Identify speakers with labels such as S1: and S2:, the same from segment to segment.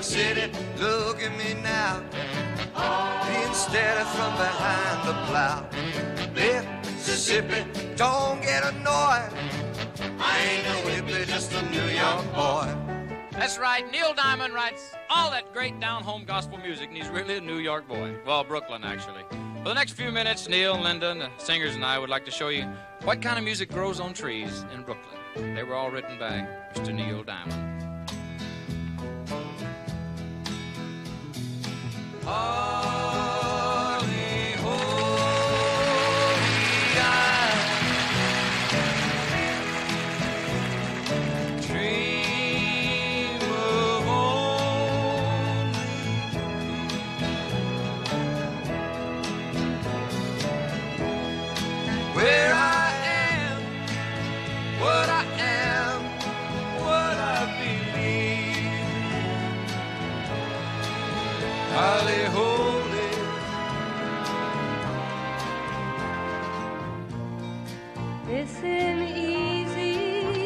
S1: City, look at me now. Being steady from behind the plow. Mississippi, don't get annoyed. I ain't no hippie, just a New York boy.
S2: That's right, Neil Diamond writes all that great down-home gospel music, and he's really a New York boy. Well, Brooklyn, actually. For the next few minutes, Neil, Linda, and the singers and I would like to show you what kind of music grows on trees in Brooklyn. They were all written by Mr. Neil Diamond. Holly, holy eye, dream of only where I am, what I am, what I believe. Holly, holy.
S3: Listen easy,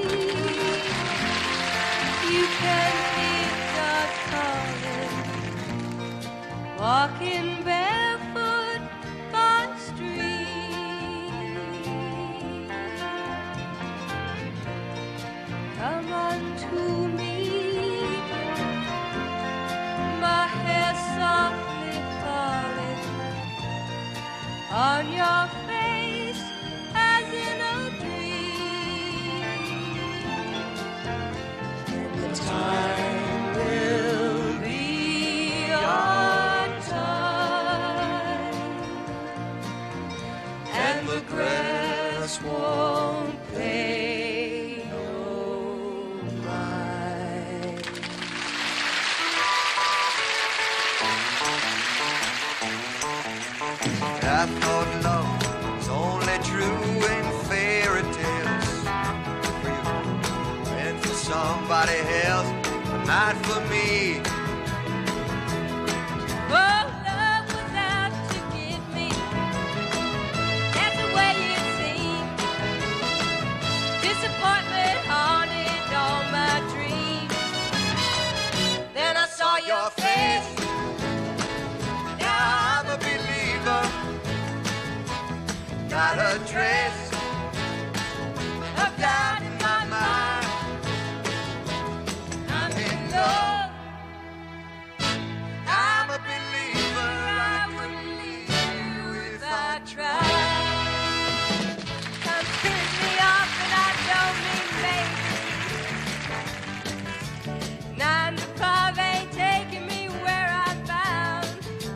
S3: you can hear God calling, walking barefoot by the street. Come unto me, my hair softly falling on your face as in a dream. And the time will be our time, and the grass won't pay no mind.
S1: I thought love was only true in fairy tales. For you and for somebody else, but not for me.
S3: Oh, love was out to get me. That's the way it seemed. Disappointment haunted all my dreams. Then I saw your face.
S1: Now I'm a believer. Not a trace of doubt in my mind.
S3: I'm in love.
S1: I'm a believer.
S3: I wouldn't leave you if I tried. Come pick me up and I don't mean maybe. 9 to 5 ain't taking me where I'm bound.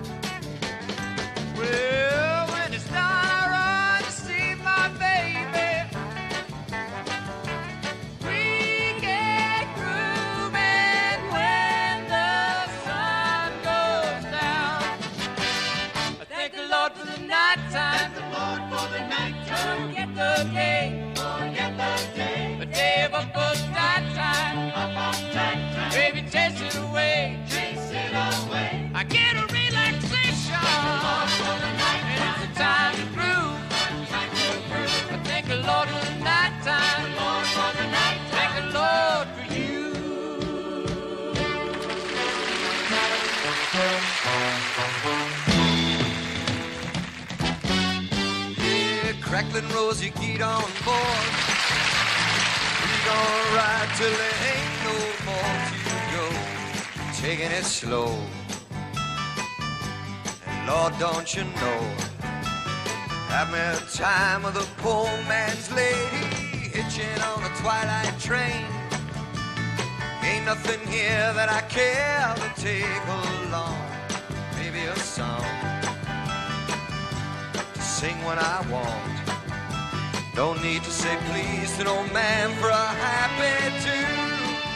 S1: Well, when it's done, I run to see my baby.
S3: We get grooving when the sun goes down. I thank the Lord for the night time.
S1: Thank the Lord for the night time.
S3: Forget the day.
S1: Forget the day.
S3: The day of a first night time.
S1: About that time.
S3: Baby, chase it away.
S1: Chase it away.
S3: I get a relaxation.
S1: Lord for the night
S3: And it's
S1: time.
S3: the time to groove.
S1: Time to groove.
S3: I thank the Lord for the night time.
S1: Lord for the night
S3: Thank
S1: time.
S3: the Lord for you.
S1: Yeah, crackling rosy, get on board. We gonna ride till there ain't no more to go. Taking it slow. And Lord, don't you know, having a time with a poor man's lady, hitching on a twilight train. Ain't nothing here that I care to take along. Maybe a song to sing when I want. Don't need to say please to no man for a happy tune.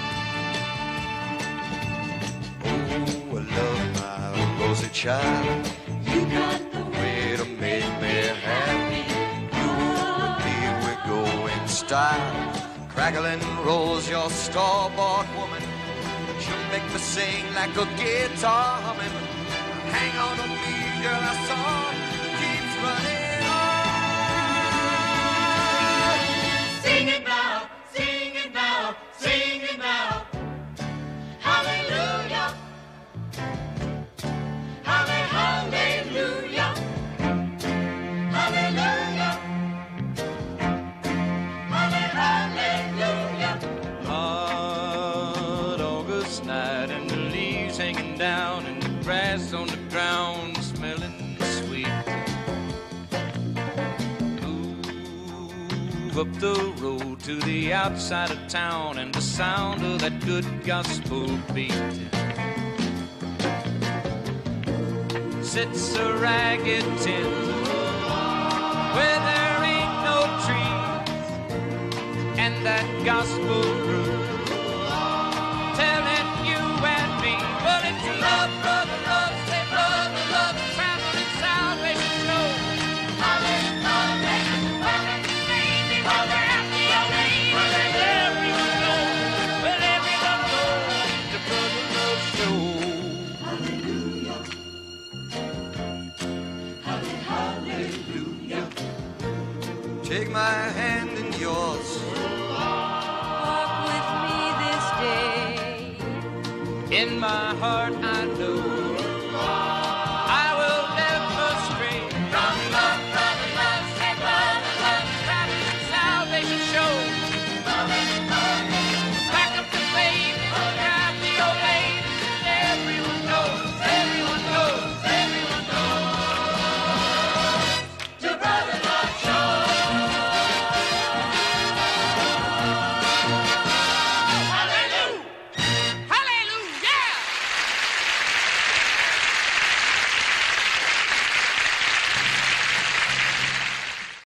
S1: Oh, I love my rosy child.
S3: You got the
S1: Way to make me happy. You and me, we go in style. Crackling rolls your store-bought woman. You make me sing like a guitar humming. Hang on to me, girl, our song keeps running on.
S4: Sing it now, sing it now, sing it now. Hallelujah,
S2: move up the road to the outside of town, and the sound of that good gospel beat sits a ragged tin where there ain't no trees, and that gospel groove telling you and me, well, it's love, brother, love, say brother, love, traveling salvation show.
S1: Take my hand in yours.
S3: Walk with me this day.
S2: In my heart I know